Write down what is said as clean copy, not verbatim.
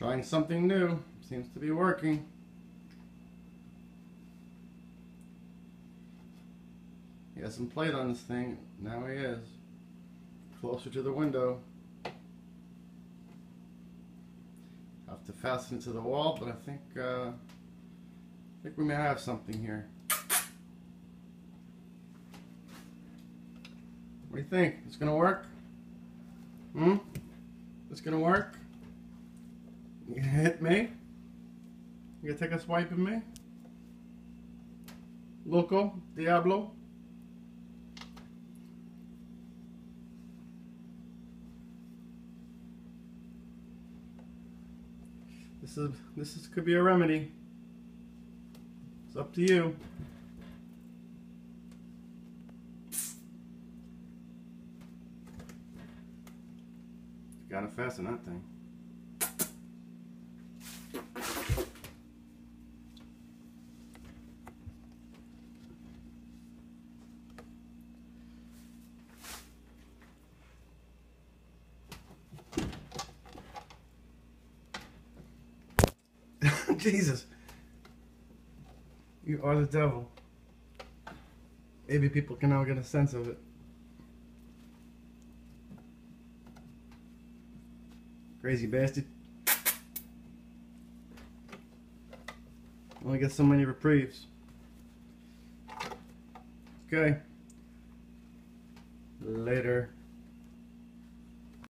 Trying something new. Seems to be working. He hasn't played on this thing. Now he is. Closer to the window. Have to fasten it to the wall, but I think we may have something here. What do you think? It's gonna work? It's gonna work? You gonna hit me? You gonna take a swipe at me? Loco? Diablo? This could be a remedy. It's up to you. You gotta fasten that thing. Jesus. You are the devil. Maybe people can now get a sense of it. Crazy bastard. Only get so many reprieves. Okay. Later.